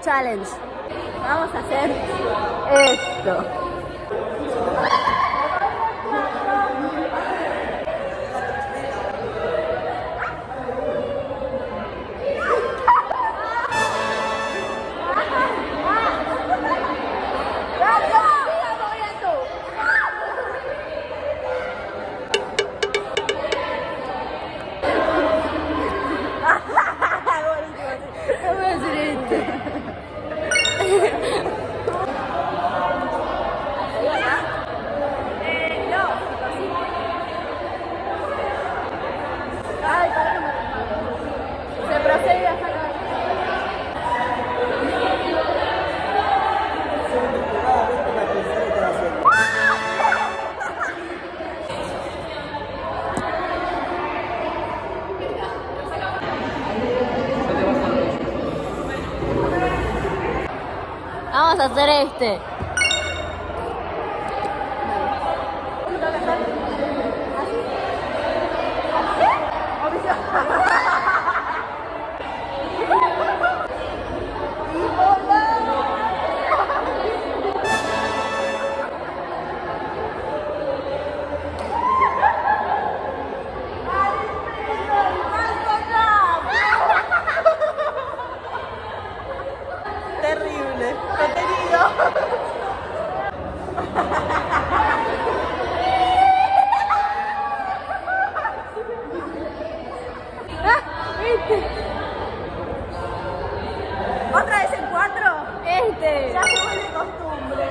challenge. Vamos a hacer esto. Vamos a hacer este. Terrible, contenido. ¿Otra vez en 4? Este. Ya se vuelve costumbre.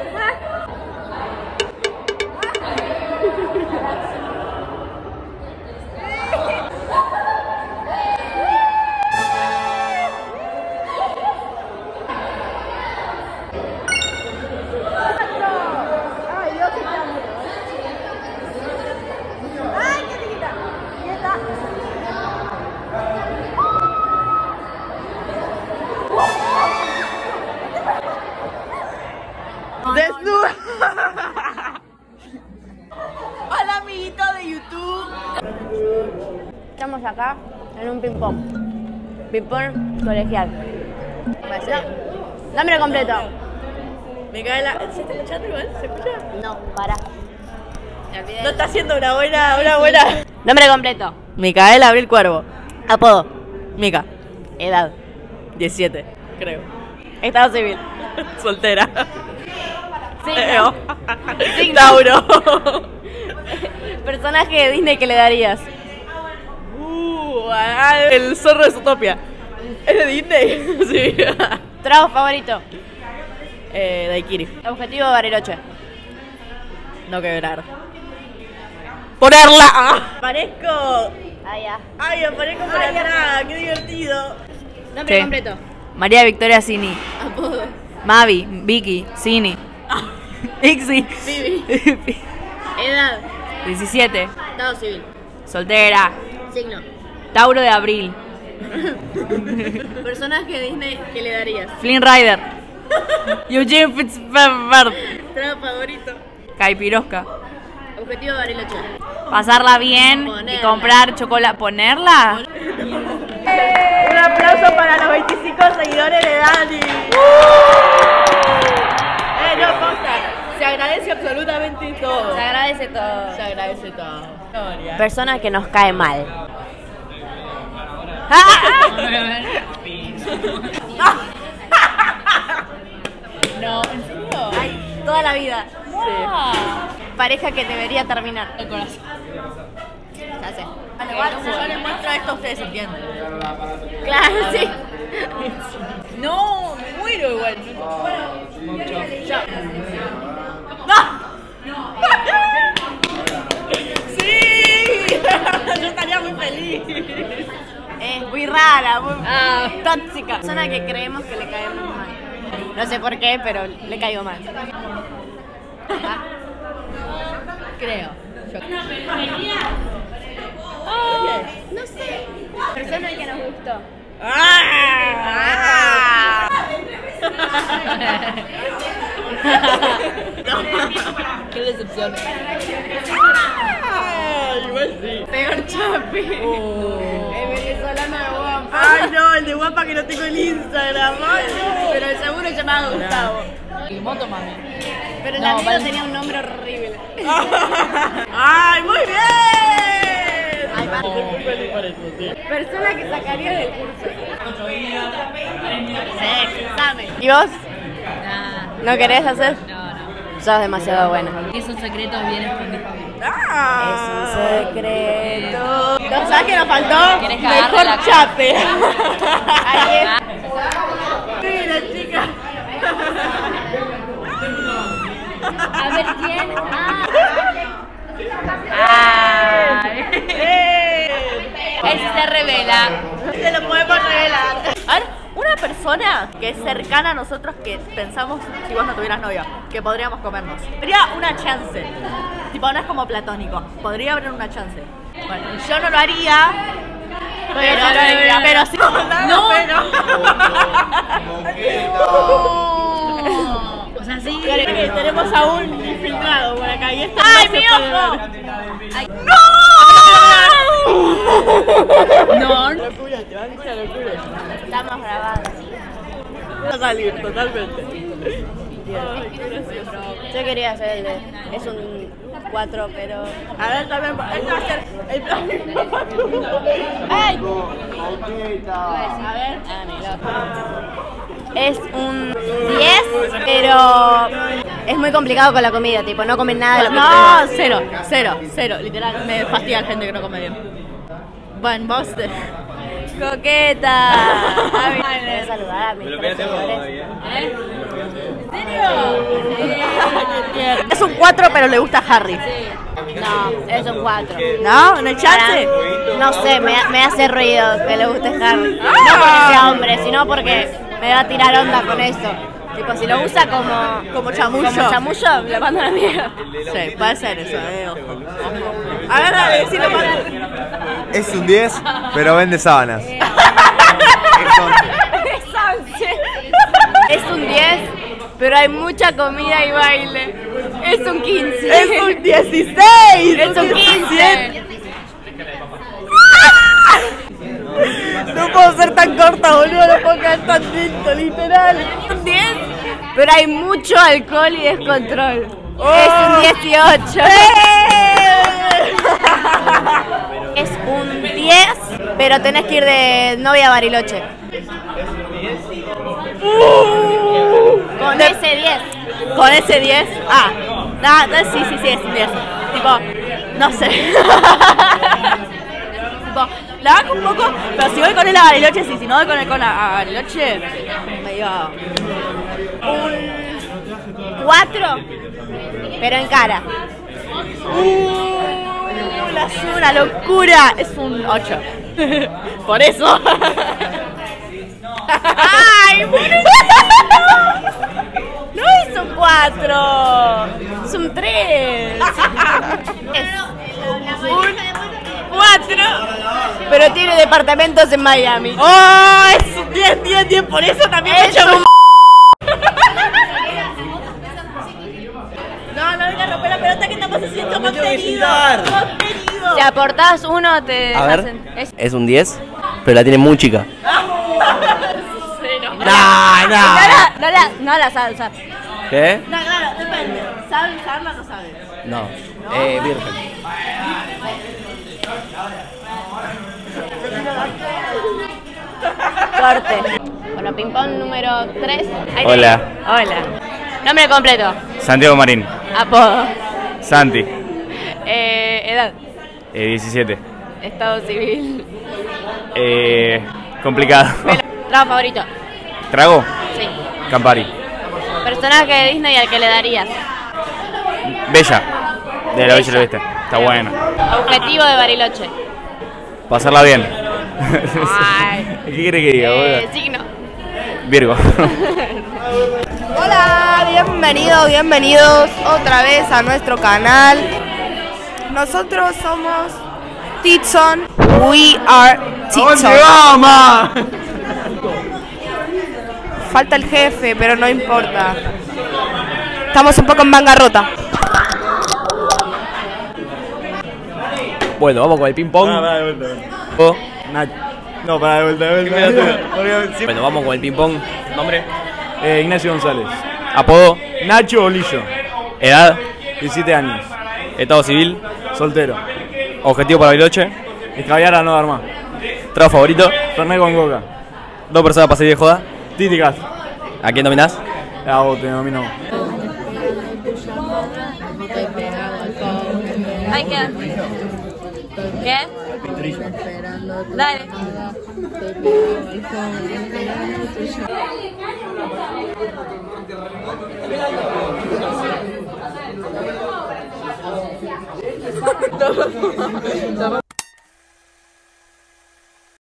Desnuda. Hola amiguito de YouTube. Estamos acá en un ping-pong. Ping-pong colegial. Nombre completo. Micaela, ¿se está escuchando igual? ¿Se escucha? No, para. No está haciendo una buena. Nombre completo. Micaela Abril Cuervo. Apodo. Mica, Edad. 17, creo. Estado civil. Soltera. Signo. Signo. Tauro. Personaje de Disney que le darías. El zorro de Zootopia. ¿Es de Disney? Sí. Trabajo favorito. Daiquiri. Objetivo Bariloche. No quebrar. ¡Ponerla! Parezco. Ah, ya. Ay, aparezco por atrás. ¡Qué divertido! Nombre Sí. completo. María Victoria Cini. Apodo. Mavi, Vicky, Cini. Ixi. Vivi. Edad. 17. Estado civil. Soltera. Signo. Tauro de Abril. Personaje de Disney que le darías. Flynn Rider. Eugene Fitzpatrick. Trabajo favorito. Caipirosca. Objetivo Bariloche. Pasarla bien y Ponerla. comprar chocolate. ¿Ponerla? Un aplauso para los 25 seguidores de Dani. No, posta. Se agradece absolutamente todo. Se agradece todo. Se agradece todo. Gloria. Persona que nos cae mal. No, ¿en serio? Ay, toda la vida. Pareja que debería terminar. El corazón. Ya sé. Igual, si yo les muestro esto, ustedes entienden. Claro, sí. No, me muero igual. Ya. ¡Sí! Yo estaría muy feliz. Es muy rara, muy tóxica. Persona que creemos que le caemos mal. No sé por qué, pero le caigo mal. Creo. No sé. Persona que nos gustó. Qué decepción. Igual sí. Peor chapi. El venezolano de Guam. Ay, no, el de guapa que no tengo el Instagram. Ay, no. Pero el seguro llamaba Gustavo. Y Motomami. Pero el No, amigo vale. tenía un nombre horrible. Ay, muy bien. Ay, persona que sacaría del curso. Sí, examen. ¿Y vos? Nah, ¿No querés hacer? no. Sos demasiado buena. Esos secretos bien escondidos. Ah. Secreto. ¿No sabes qué nos faltó? ¿Querés que agarre Mejor la- chape. Ahí es. Mira, chica. A ver quién. Él se revela. Se lo podemos revelar. A ver, una persona que es cercana a nosotros que pensamos, si vos no tuvieras novia, que podríamos comernos. Habría una chance. Tipo, no es como platónico. Podría haber una chance. Bueno, yo no lo haría. Pero sí. No. Pero. O sea, sí. Tenemos a un infiltrado por acá y esto ¡Ay, no mi se puede ojo! ver. No. Locura, te van con la locura. Estamos grabando. Va a salir totalmente. Yo quería hacer el de. Es un 4, pero. A ver, también. Este va a ser el plan. ¡Ay! A ver, es un 10, pero es muy complicado con la comida, tipo, no comen nada de lo que No, cero, literal. Me fastidia la gente que no come bien. Bueno, vos. ¡Coqueta! Voy saludar a mis tres seguidores. Es un 4, pero le gusta a Harry. No, es un 4. ¿No? ¿No hay chance? No sé, me hace ruido que le guste Harry. No porque sea hombre, sino porque me va a tirar onda con eso. Tipo, si lo usa Como chamullo. como chamullo, le mando a la mierda. Sí, puede ser eso, ojo. A ver, dale, decilo para. Es un 10, pero vende sábanas. Es 11. Es un 10, pero hay mucha comida y baile. Es un 15. Es un 16. Es un 15. No puedo ser tan corta, boludo. No puedo quedar tan lento, literal. Es un 10, pero hay mucho alcohol y descontrol. Es un 18. Es un 10, pero tenés que ir de novia a Bariloche. Con ese 10. Con ese 10. Sí, es un 10. Tipo, no sé. Tipo, la bajo un poco, pero si voy con él a Bariloche, sí, si no voy con él a Bariloche, me iba. Un 4, pero en cara. Una locura. Es un 8. Por eso. ¡Ay, No es un 4. es un 3! Es un 4. Pero tiene departamentos en Miami. ¡Oh! Es un 10. Por eso también me Es echo un- No venga a romper la pelota que estamos haciendo contenido. Si aportás uno, te A ver, hacen. es un 10, pero la tiene muy chica. No la sabe usar. ¿Qué? No, claro, depende. ¿Sabe usarla o no sabe? No, virgen. Corte. Bueno, ping-pong número 3. Hola. Hola. Nombre completo. Santiago Marín. Apodo. Santi. Edad. 17. Estado civil. Complicado. Trabajo favorito. ¿Trago? Sí. Campari. Personaje de Disney al que le darías. Bella. De la Bella y la Bestia. Está buena. Objetivo de Bariloche. Pasarla bien. Ay. ¿Qué quiere que diga, boludo? Signo. Virgo. Hola, bienvenidos otra vez a nuestro canal. Nosotros somos Titson. We are Titson. Falta el jefe, pero no importa. Estamos un poco en bancarrota. Bueno, vamos con el ping pong. No, para de vuelta. Bueno, vamos con el ping-pong. ¿Nombre? Ignacio González. ¿Apodo? Nacho Bolillo. ¿Edad? 17 años. ¿Estado civil? Soltero. ¿Objetivo para Bariloche? Escabiar a no dar más. ¿Trago favorito? Fernet con coca. ¿Dos personas para salir de joda? Titi Cat. ¿A quién dominás? A vos te nomino. Ay, ¿qué? ¿Qué? Dale.